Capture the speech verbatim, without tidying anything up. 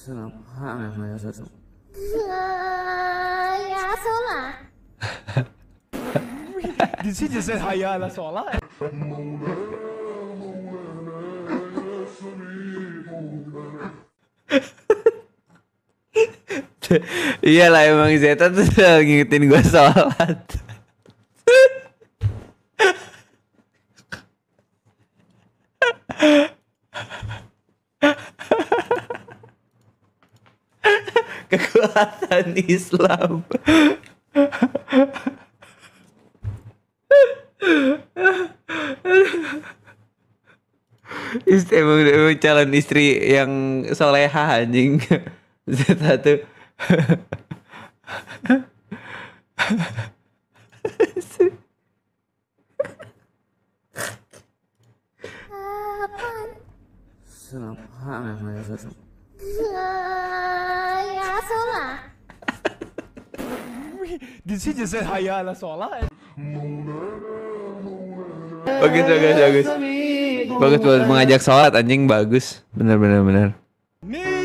Ya sholat. Did she just say hanya ala sholat? Iyalah emang Zeta tuh ngingetin gue sholat. Kekuatan Islam. Istri, emang, emang calon istri yang solehah anjing. Zeta tuh. Ya sholat. Did she just say hanya ala sholat? Bagus, bagus, bagus. Bagus buat mengajak sholat anjing, bagus. Bener, bener, bener.